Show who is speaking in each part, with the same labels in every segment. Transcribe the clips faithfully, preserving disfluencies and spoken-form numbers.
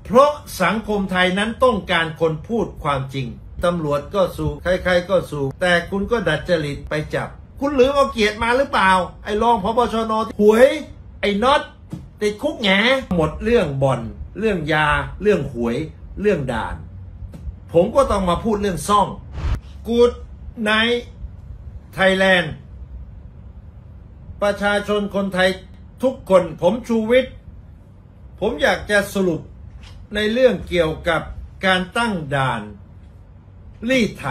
Speaker 1: เพราะสังคมไทยนั้นต้องการคนพูดความจริงตำรวจก็สู้ใครๆก็สู้แต่คุณก็ดัดจริตไปจับคุณลืมเอาเกียรติมาหรือเปล่าไอ้รองผบชน.หวยไอ้น็อตติดคุกแง่หมดเรื่องบ่อนเรื่องยาเรื่องหวยเรื่องด่านผมก็ต้องมาพูดเรื่องซ่องกูดไนท์ไทยแลนด์ประชาชนคนไทยทุกคนผมชูวิทย์ผมอยากจะสรุปในเรื่องเกี่ยวกับการตั้งด่านรีดไถ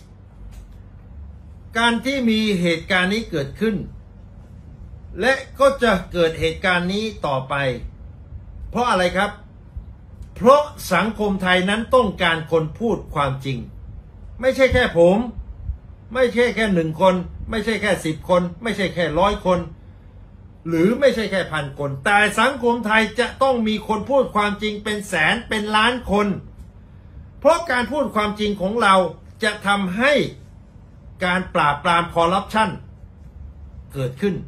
Speaker 1: การที่มีเหตุการณ์นี้เกิดขึ้นและก็จะเกิดเหตุการณ์นี้ต่อไปเพราะอะไรครับเพราะสังคมไทยนั้นต้องการคนพูดความจริงไม่ใช่แค่ผมไม่ใช่แค่หนึ่งคนไม่ใช่แค่สิบคนไม่ใช่แค่ร้อยคนหรือไม่ใช่แค่พันคนแต่สังคมไทยจะต้องมีคนพูดความจริงเป็นแสนเป็นล้านคนเพราะการพูดความจริงของเราจะทำให้การปราบปรามคอร์รัปชันเกิดขึ้น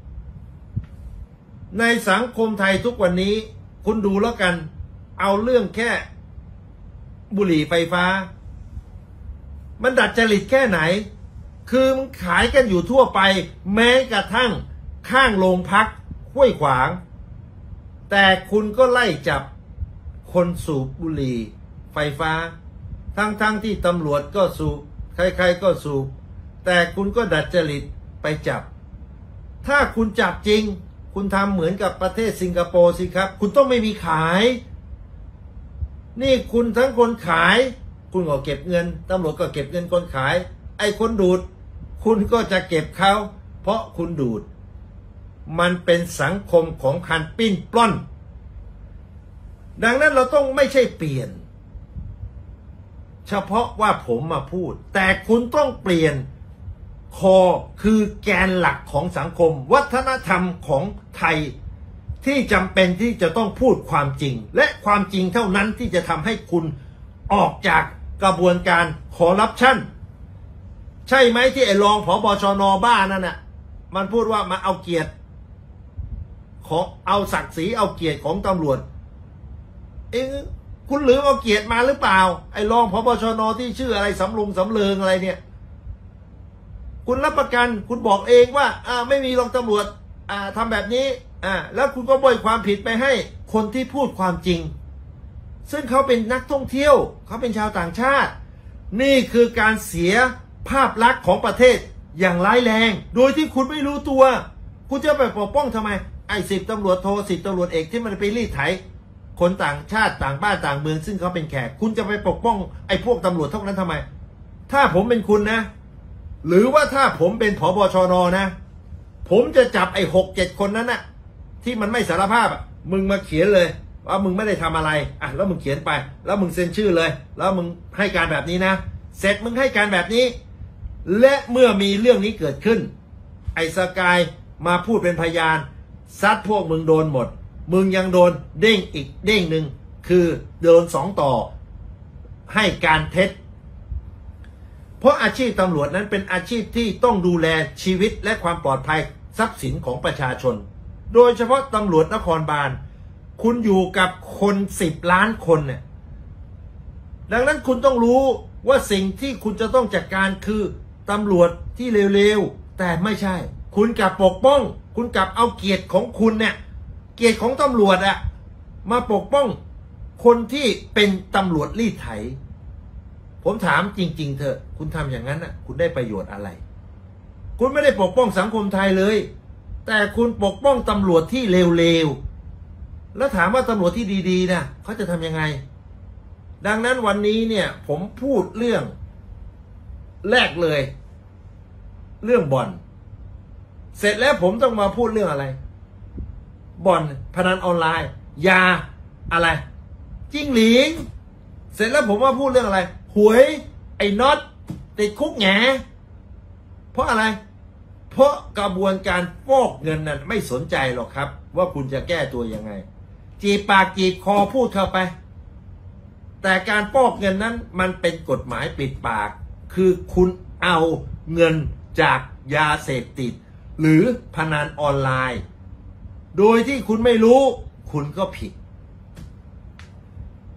Speaker 1: ในสังคมไทยทุกวันนี้คุณดูแล้วกันเอาเรื่องแค่บุหรี่ไฟฟ้ามันดัดจริตแค่ไหนคือมันขายกันอยู่ทั่วไปแม้กระทั่งข้างโรงพักห้วยขวางแต่คุณก็ไล่จับคนสูบบุหรี่ไฟฟ้าทั้งๆ ท, ที่ตำรวจก็สูบใครๆก็สูบแต่คุณก็ดัดจริตไปจับถ้าคุณจับจริงคุณทำเหมือนกับประเทศสิงคโปร์สิครับคุณต้องไม่มีขายนี่คุณทั้งคนขายคุณก็เก็บเงินตำรวจก็เก็บเงินคนขายไอ้คนดูดคุณก็จะเก็บเขาเพราะคุณดูดมันเป็นสังคมของการปิ้นปล้อนดังนั้นเราต้องไม่ใช่เปลี่ยนเฉพาะว่าผมมาพูดแต่คุณต้องเปลี่ยนคอคือแกนหลักของสังคมวัฒนธรรมของไทยที่จำเป็นที่จะต้องพูดความจริงและความจริงเท่านั้นที่จะทำให้คุณออกจากกระบวนการคอร์รัปชันใช่ไหมที่ไอ้รองผบชน.บ้านั่นน่ะมันพูดว่ามาเอาเกียรติของเอาศักดิ์ศรีเอาเกียรติของตำรวจเอ๊ะคุณลืมเอาเกียรติมาหรือเปล่าไอ้รองผบชน.ที่ชื่ออะไรสำลุงสำเริงอะไรเนี่ยคุณรับประกันคุณบอกเองว่าอ่าไม่มีรองตำรวจอ่าทำแบบนี้อ่าแล้วคุณก็บ่อยความผิดไปให้คนที่พูดความจริงซึ่งเขาเป็นนักท่องเที่ยวเขาเป็นชาวต่างชาตินี่คือการเสียภาพลักษณ์ของประเทศอย่างร้ายแรงโดยที่คุณไม่รู้ตัวคุณจะไปปกป้องทำไมไอ้สิบตำรวจโทสิบตำรวจเอกที่มันไปรีดไถคนต่างชาติต่างบ้านต่างเมืองซึ่งเขาเป็นแขกคุณจะไปปกป้องไอ้พวกตำรวจพวกนั้นทำไมถ้าผมเป็นคุณนะหรือว่าถ้าผมเป็นผบชน.นะผมจะจับไอ้หกเจ็ดคนนั้นน่ะที่มันไม่สารภาพอ่ะมึงมาเขียนเลยว่ามึงไม่ได้ทำอะไรอ่ะแล้วมึงเขียนไปแล้วมึงเซ็นชื่อเลยแล้วมึงให้การแบบนี้นะเสร็จมึงให้การแบบนี้และเมื่อมีเรื่องนี้เกิดขึ้นไอ้สกายมาพูดเป็นพยานซัดพวกมึงโดนหมดมึงยังโดนเด้งอีกเด้งหนึ่งคือโดนสองต่อให้การเท็จเพราะอาชีพตำรวจนั้นเป็นอาชีพที่ต้องดูแลชีวิตและความปลอดภัยทรัพย์สินของประชาชนโดยเฉพาะตำรวจนครบาลคุณอยู่กับคนสิบล้านคนเนี่ยดังนั้นคุณต้องรู้ว่าสิ่งที่คุณจะต้องจัดการคือตำรวจที่เร็วๆแต่ไม่ใช่คุณกลับปกป้องคุณกลับเอาเกียรติของคุณเนี่ยเกียรติของตำรวจอะมาปกป้องคนที่เป็นตำรวจรีดไถผมถามจริงๆเถอะคุณทำอย่างนั้นน่ะคุณได้ประโยชน์อะไรคุณไม่ได้ปกป้องสังคมไทยเลยแต่คุณปกป้องตำรวจที่เร็วๆแล้วถามว่าตำรวจที่ดีๆนะเขาจะทำยังไงดังนั้นวันนี้เนี่ยผมพูดเรื่องแรกเลยเรื่องบ่อนเสร็จแล้วผมต้องมาพูดเรื่องอะไรบ่อนพนันออนไลน์ยาอะไรจิ้งหลิงเสร็จแล้วผมมาพูดเรื่องอะไรหวยไอ้น็อตติดคุกแง่เพราะอะไรเพราะกระบวนการฟอกเงินนั้นไม่สนใจหรอกครับว่าคุณจะแก้ตัวยังไงจีบปากจีบคอพูดเข้าไปแต่การฟอกเงินนั้นมันเป็นกฎหมายปิดปากคือคุณเอาเงินจากยาเสพติดหรือพนันออนไลน์โดยที่คุณไม่รู้คุณก็ผิด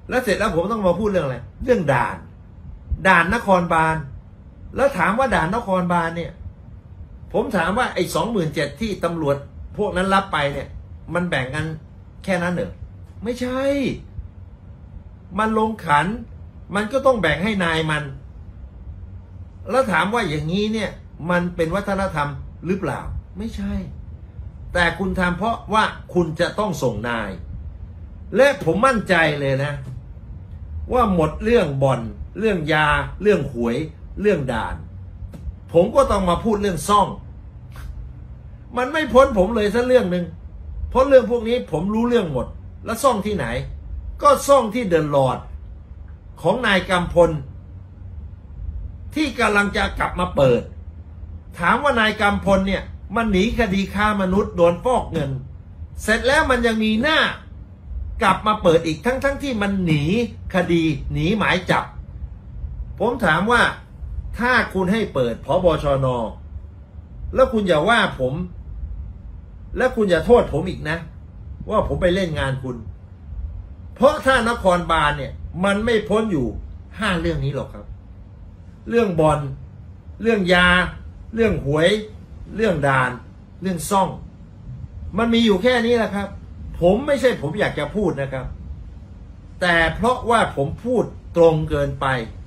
Speaker 1: แล้วเสร็จแล้วผมต้องมาพูดเรื่องอะไรเรื่องด่านด่านนครบาลแล้วถามว่าด่านนครบาลเนี่ยผมถามว่าไอ้สองหมื่นเจ็ดที่ตำรวจพวกนั้นรับไปเนี่ยมันแบ่งกันแค่นั้นเหรอไม่ใช่มันลงขันมันก็ต้องแบ่งให้นายมันแล้วถามว่าอย่างนี้เนี่ยมันเป็นวัฒนธรรมหรือเปล่าไม่ใช่แต่คุณทำเพราะว่าคุณจะต้องส่งนายและผมมั่นใจเลยนะว่าหมดเรื่องบ่อนเรื่องยาเรื่องหวยเรื่องด่านผมก็ต้องมาพูดเรื่องซ่องมันไม่พ้นผมเลยสักเรื่องหนึ่งเพราะเรื่องพวกนี้ผมรู้เรื่องหมดแล้วซ่องที่ไหนก็ซ่องที่เดินหลอดของนายกำพลที่กำลังจะกลับมาเปิดถามว่านายกำพลเนี่ยมันหนีคดีฆ่ามนุษย์โดนฟอกเงินเสร็จแล้วมันยังมีหน้ากลับมาเปิดอีกทั้งทั้งที่มันหนีคดีหนีหมายจับผมถามว่าถ้าคุณให้เปิดผบชน.แล้วคุณอย่าว่าผมและคุณอย่าโทษผมอีกนะว่าผมไปเล่นงานคุณเพราะถ้านครบาลเนี่ยมันไม่พ้นอยู่ห้าเรื่องนี้หรอกครับเรื่องบอลเรื่องยาเรื่องหวยเรื่องด่านเรื่องซ่องมันมีอยู่แค่นี้แหละครับผมไม่ใช่ผมอยากจะพูดนะครับแต่เพราะว่าผมพูดตรงเกินไป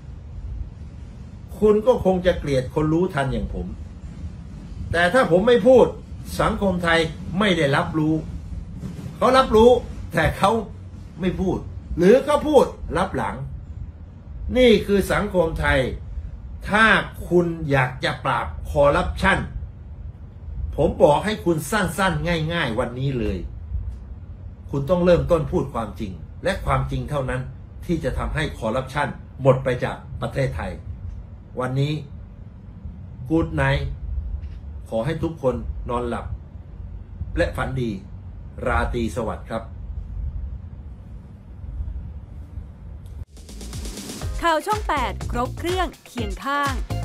Speaker 1: คุณก็คงจะเกลียดคนรู้ทันอย่างผมแต่ถ้าผมไม่พูดสังคมไทยไม่ได้รับรู้เขารับรู้แต่เขาไม่พูดหรือเขาพูดรับหลังนี่คือสังคมไทยถ้าคุณอยากจะปราบคอร์รัปชันผมบอกให้คุณสั้นๆง่ายๆวันนี้เลยคุณต้องเริ่มต้นพูดความจริงและความจริงเท่านั้นที่จะทำให้คอร์รัปชันหมดไปจากประเทศไทยวันนี้กู๊ดไนท์ขอให้ทุกคนนอนหลับและฝันดีราตรีสวัสดิ์ครับ
Speaker 2: ข่าวช่องแปดครบเครื่องเคียงข้าง